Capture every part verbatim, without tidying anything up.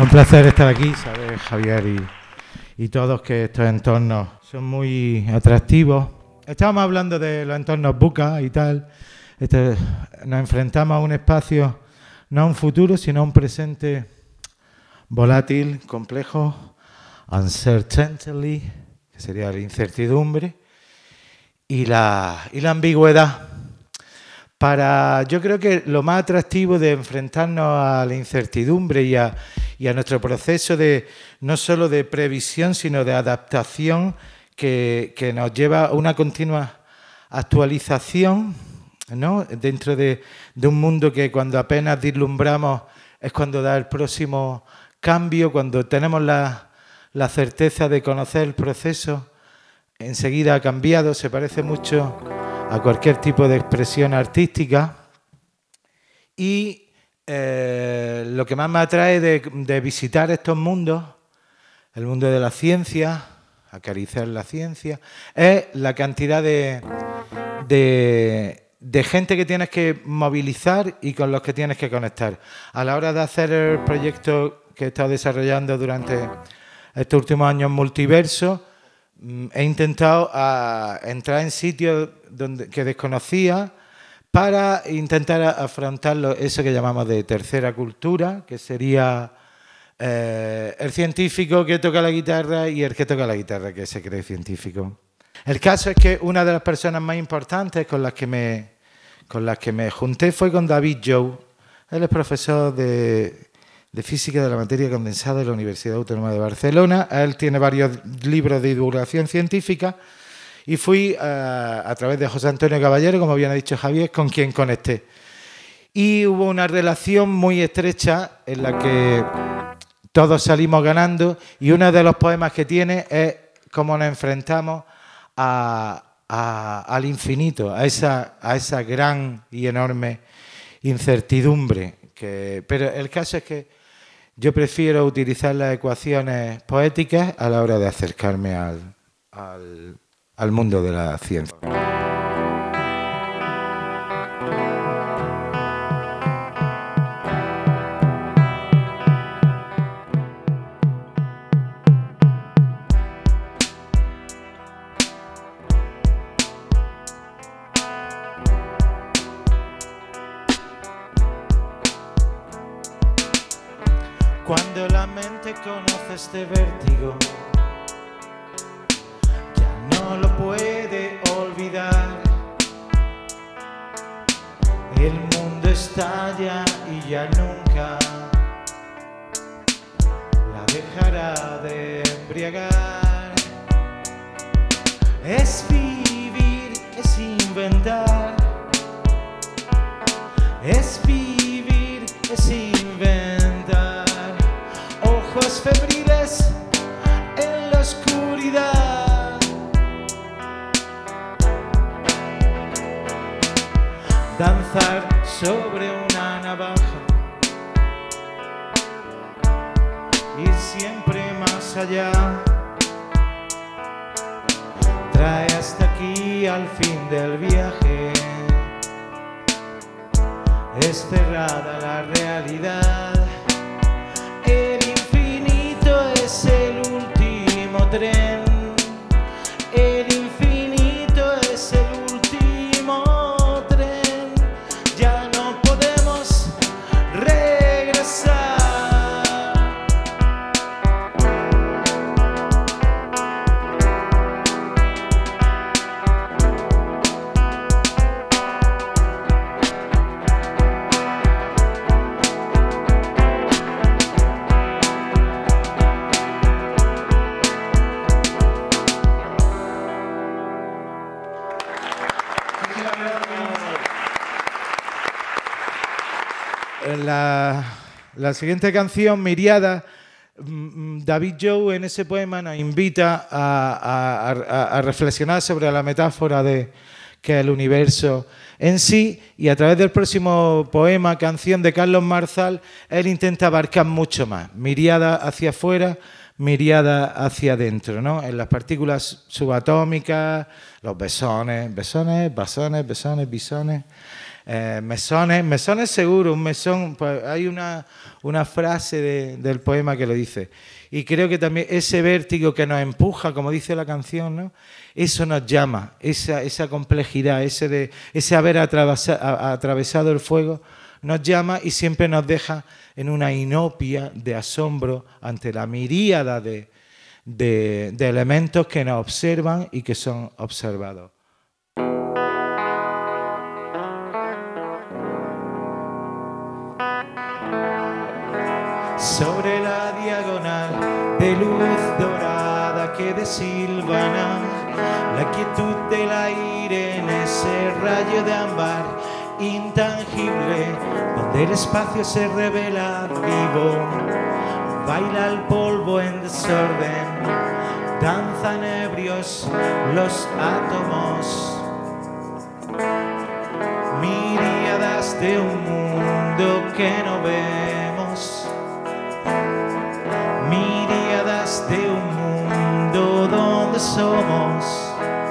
Un placer estar aquí, sabes, Javier, y, y todos, que estos entornos son muy atractivos. Estábamos hablando de los entornos buca y tal. Este, nos enfrentamos a un espacio, no a un futuro, sino a un presente volátil, complejo, uncertainty, que sería la incertidumbre, y la, y la ambigüedad. Para, yo creo que lo más atractivo de enfrentarnos a la incertidumbre y a, y a nuestro proceso de no solo de previsión, sino de adaptación, que, que nos lleva a una continua actualización, ¿no? Dentro de, de un mundo que cuando apenas vislumbramos es cuando da el próximo cambio, cuando tenemos la, la certeza de conocer el proceso, enseguida ha cambiado, se parece mucho a cualquier tipo de expresión artística. Y eh, lo que más me atrae de, de visitar estos mundos, el mundo de la ciencia, acariciar la ciencia, es la cantidad de, de, de gente que tienes que movilizar y con los que tienes que conectar. A la hora de hacer el proyecto que he estado desarrollando durante estos últimos años, Multiverso, he intentado a, entrar en sitios donde, que desconocía para intentar afrontarlo, eso que llamamos de tercera cultura, que sería eh, el científico que toca la guitarra y el que toca la guitarra que se cree científico. El caso es que una de las personas más importantes con las que me, con las que me junté fue con David Jou. Él es profesor de... de Física de la Materia Condensada de la Universidad Autónoma de Barcelona. Él tiene varios libros de divulgación científica y fui a, a través de José Antonio Caballero, como bien ha dicho Javier, con quien conecté. Y hubo una relación muy estrecha en la que todos salimos ganando, y uno de los poemas que tiene es cómo nos enfrentamos a, a, al infinito, a esa, a esa gran y enorme incertidumbre. Que, pero el caso es que yo prefiero utilizar las ecuaciones poéticas a la hora de acercarme al, al, al mundo de la ciencia. Cuando la mente conoce este vértigo, ya no lo puede olvidar. El mundo estalla y ya nunca la dejará de embriagar. Es vivir, es inventar. Es vivir, es inventar. Ojos febriles en la oscuridad. Danzar sobre una navaja. Ir siempre más allá. Trae hasta aquí al fin del viaje. Es cerrada la realidad. Es el último tren, el infinito es el último tren, ya no podemos regresar. La, la siguiente canción, Miriada, David Jou en ese poema nos invita a, a, a, a reflexionar sobre la metáfora de que es el universo en sí, y a través del próximo poema, canción de Carlos Marzal, él intenta abarcar mucho más. Miriada hacia afuera, miriada hacia adentro, ¿no? En las partículas subatómicas, los besones, besones, basones, besones, bisones. eh, mesones, mesones seguro, un mesón, pues hay una, una frase de, del poema que lo dice. Y creo que también ese vértigo que nos empuja, como dice la canción, ¿no? Eso nos llama, esa, esa complejidad, ese, de, ese haber atravesa, a, atravesado el fuego, nos llama y siempre nos deja en una inopia de asombro ante la miríada de, de, de elementos que nos observan y que son observados. Sobre la diagonal de luz dorada que desilvana la quietud del aire en ese rayo de ámbar intangible donde el espacio se revela vivo, baila el polvo en desorden, danzan ebrios los átomos, miríadas de un mundo que no vemos, miríadas de un mundo donde somos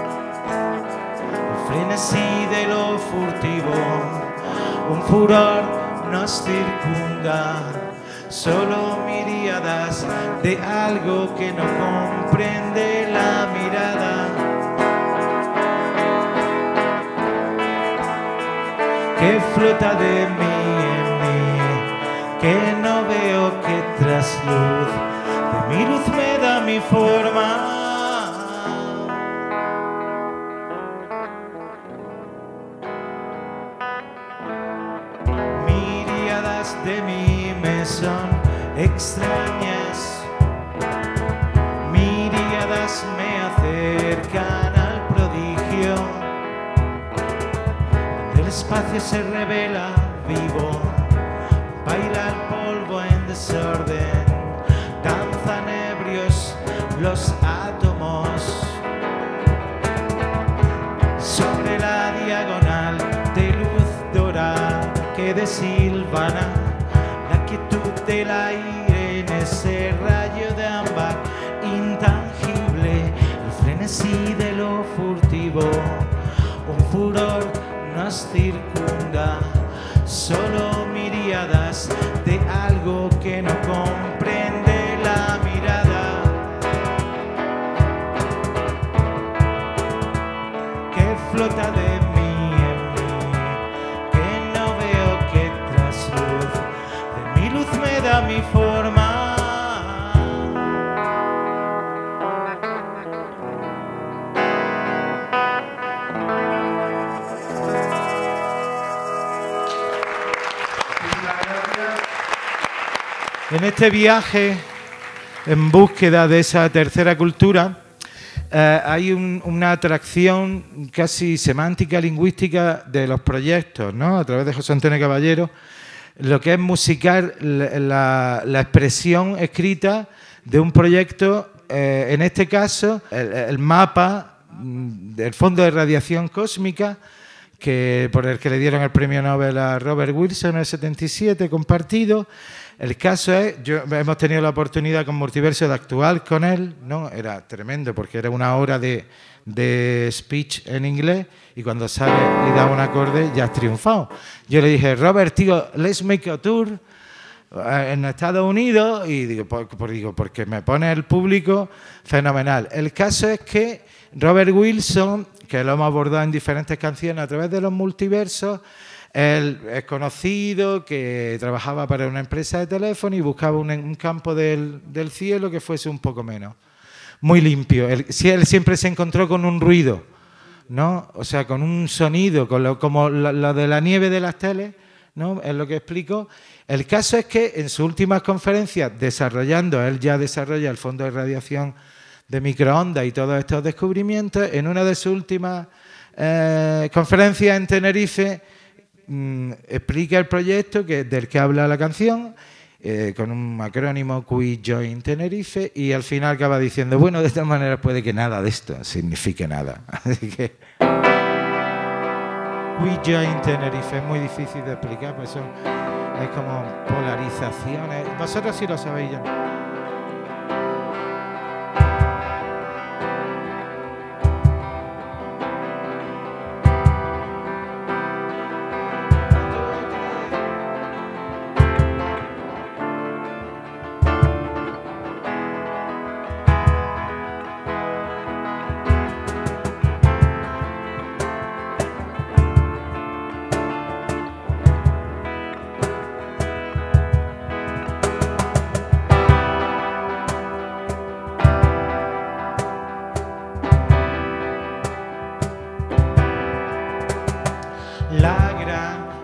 el frenesí de lo furtivo, un furor nos circunda, solo miríadas de algo que no comprende la mirada, que flota de mí en mí, que no veo que trasluz de mi luz me da mi forma. Miríadas de mí me son extrañas, miríadas me acercan al prodigio, donde el espacio se revela vivo, baila el polvo en desorden, danzan ebrios los átomos, sobre la diagonal de luz dorada que desilvana la quietud del aire en ese rayo de ámbar intangible, el frenesí de lo furtivo, un furor nos circunda, solo miríadas de algo que no comprende la mirada, que flota de mí en mí, que no veo que trasluz de mi luz me da mi forma. En este viaje en búsqueda de esa tercera cultura eh, hay un, una atracción casi semántica, lingüística de los proyectos, ¿no? A través de José Antonio Caballero, lo que es musicar la, la, la expresión escrita de un proyecto, eh, en este caso el, el mapa del fondo de radiación cósmica, que, por el que le dieron el premio Nobel a Robert Wilson en el setenta y siete, compartido. El caso es, yo, hemos tenido la oportunidad con Multiverso de actuar con él, ¿no? Era tremendo porque era una hora de, de speech en inglés y cuando sale y da un acorde ya has triunfado. Yo le dije, Robert, tío, let's make a tour en Estados Unidos, y digo, por, por, digo, porque me pone el público fenomenal. El caso es que Robert Wilson, que lo hemos abordado en diferentes canciones a través de los multiversos, él es conocido, que trabajaba para una empresa de teléfono y buscaba un, un campo del, del cielo que fuese un poco menos, muy limpio. Él, él siempre se encontró con un ruido, ¿no? O sea, con un sonido, con lo, como lo, lo de la nieve de las teles, ¿no? Es lo que explico. El caso es que en sus últimas conferencias, desarrollando, él ya desarrolla el fondo de radiación de microondas y todos estos descubrimientos, en una de sus últimas eh, conferencias en Tenerife, mmm, explica el proyecto que, del que habla la canción, eh, con un acrónimo We Join Tenerife, y al final acaba diciendo, bueno, de esta manera puede que nada de esto signifique nada. Así que We Join Tenerife es muy difícil de explicar, pues son, es como polarizaciones. Vosotros sí lo sabéis ya.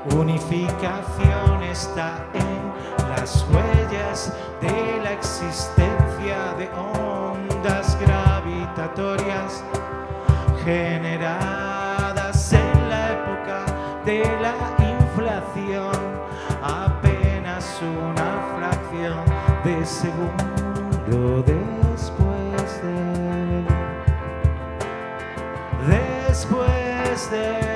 Unificación está en las huellas de la existencia de ondas gravitatorias generadas en la época de la inflación, apenas una fracción de segundo después de después de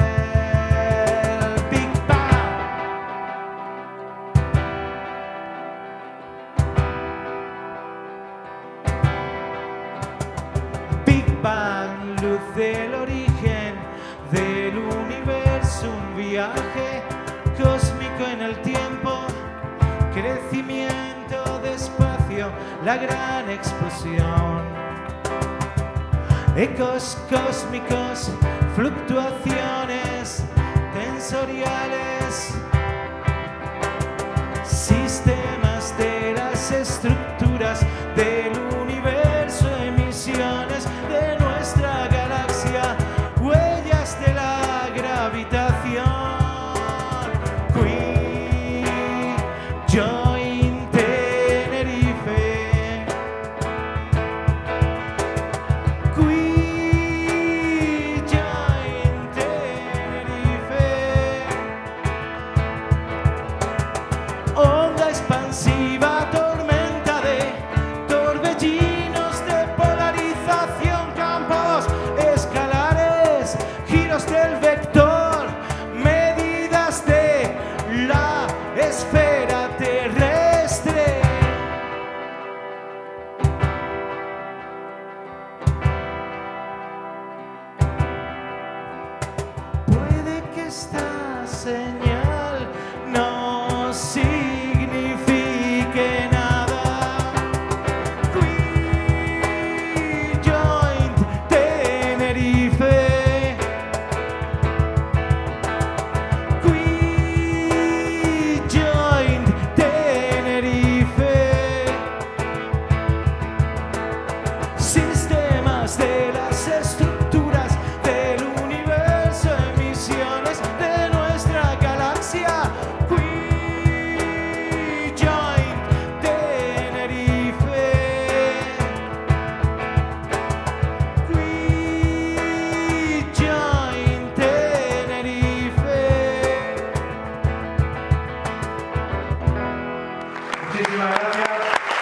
del origen del universo, un viaje cósmico en el tiempo, crecimiento de espacio, la gran explosión, ecos cósmicos, fluctuaciones tensoriales, sistemas de las estructuras del universo, emisiones de nuestra galaxia, huellas de la gravitación. Qui Joint Tenerife, Qui Joint Tenerife, onda expansiva, tormenta de torbellinos de polarización, campos escalares, giros del vector, medidas de la esfera terrestre. Puede que esta señal no signifique nada. Qui Joint Tenerife, Qui Joint Tenerife, sistemas de las estructuras del universo, emisiones de nuestra galaxia. Qui Joint Tenerife, Qui Joint Tenerife. Muchísimas gracias.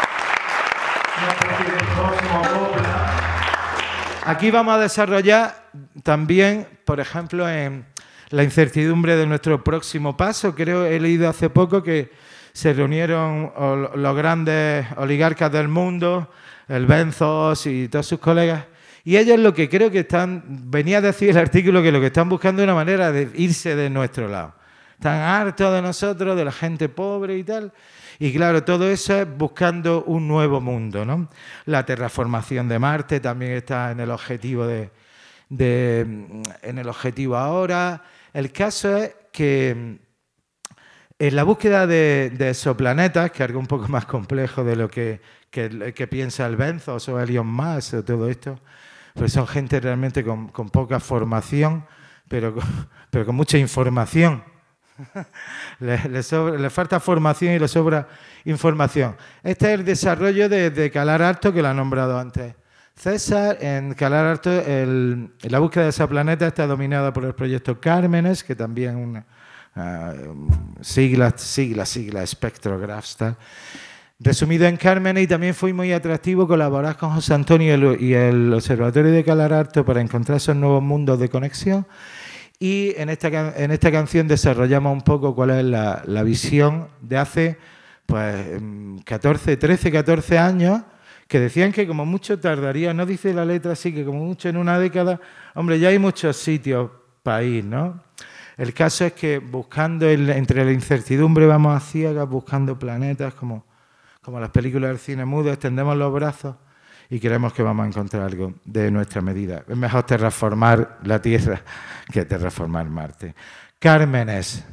Una especie de próximo Copla. Aquí vamos a desarrollar también, por ejemplo, en la incertidumbre de nuestro próximo paso. Creo, he leído hace poco que se reunieron ol- los grandes oligarcas del mundo, el Benzos y todos sus colegas, y ellos lo que creo que están, venía a decir el artículo que lo que están buscando es una manera de irse de nuestro lado. Están hartos de nosotros, de la gente pobre y tal. Y claro, todo eso es buscando un nuevo mundo, ¿no? La terraformación de Marte también está en el objetivo de, de en el objetivo ahora. El caso es que en la búsqueda de, de exoplanetas, que es algo un poco más complejo de lo que, que, que piensa el Benzos o Elon Musk o todo esto, pues son gente realmente con, con poca formación, pero con, pero con mucha información. Le, le, sobra, le falta formación y le sobra información. Este es el desarrollo de, de Calar Alto, que lo ha nombrado antes César. En Calar Alto, el, la búsqueda de ese planeta está dominada por el proyecto Cármenes, que también una uh, siglas, siglas, siglas, spectrographs, tal. Resumido en Cármenes, y también fue muy atractivo colaborar con José Antonio y el, y el Observatorio de Calar Alto para encontrar esos nuevos mundos de conexión. Y en esta, en esta canción desarrollamos un poco cuál es la, la visión de hace pues, catorce, trece, catorce años, que decían que como mucho tardaría, no dice la letra así, que como mucho en una década, hombre, ya hay muchos sitios para ir, ¿no? El caso es que buscando, el, entre la incertidumbre vamos a ciegas, buscando planetas, como, como las películas del cine mudo, extendemos los brazos y creemos que vamos a encontrar algo de nuestra medida. Es mejor terraformar la Tierra que terraformar Marte. Cármenes.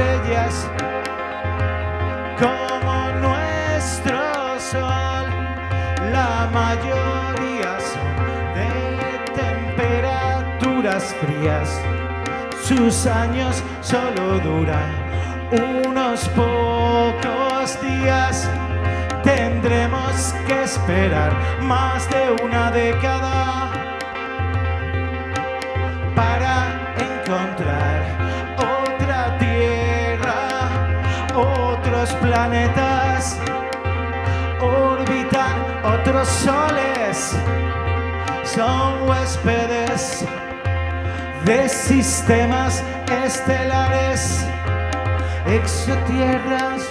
estrellas como nuestro sol. La mayoría son de temperaturas frías. Sus años solo duran unos pocos días. Tendremos que esperar más de una década para encontrar otra tierra. Otros planetas orbitan, otros soles son huéspedes de sistemas estelares, exotierras.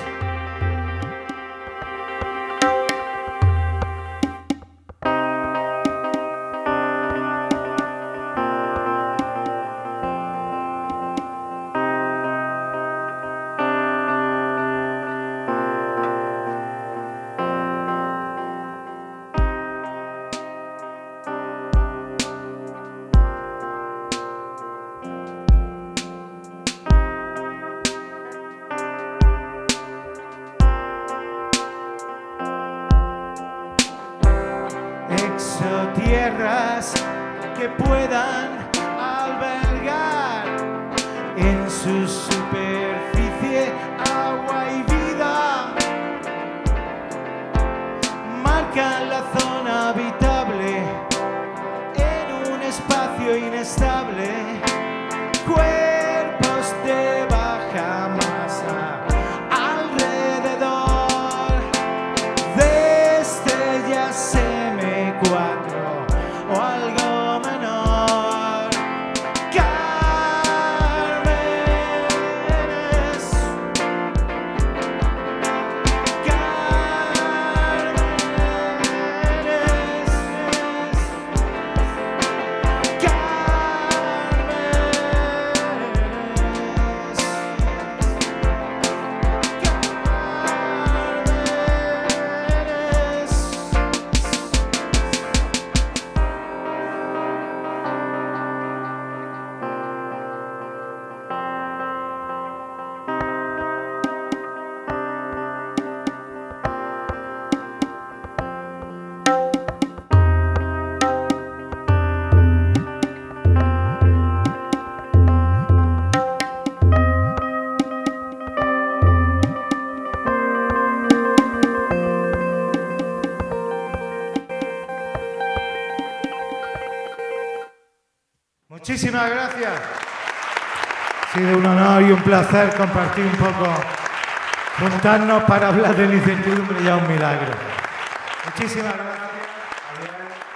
Exotierras que puedan albergar en su superficie agua y vida. Marcan la zona habitable en un espacio inestable. Cuerpos de baja masa alrededor de estrellas eme cuatro o algo menor. Cármenes, Muchísimas gracias. Ha sido un honor y un placer compartir un poco, juntarnos para hablar de la incertidumbre, ya un milagro. Muchísimas gracias. Adiós.